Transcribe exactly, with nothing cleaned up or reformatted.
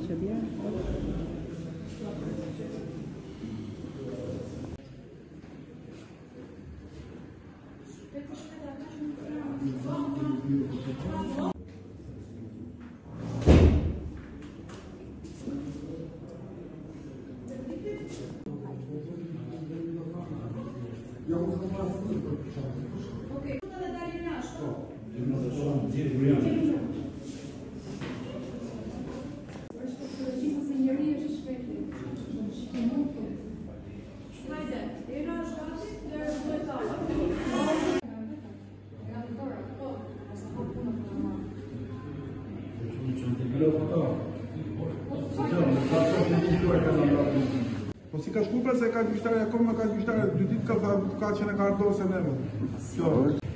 deixa bien. Ok, da dare il nasco. Hajde, i nasz gości, to jest cała. Consigo as culpas é que a vista é como a vista é do tipo que a vacina cardosa mesmo.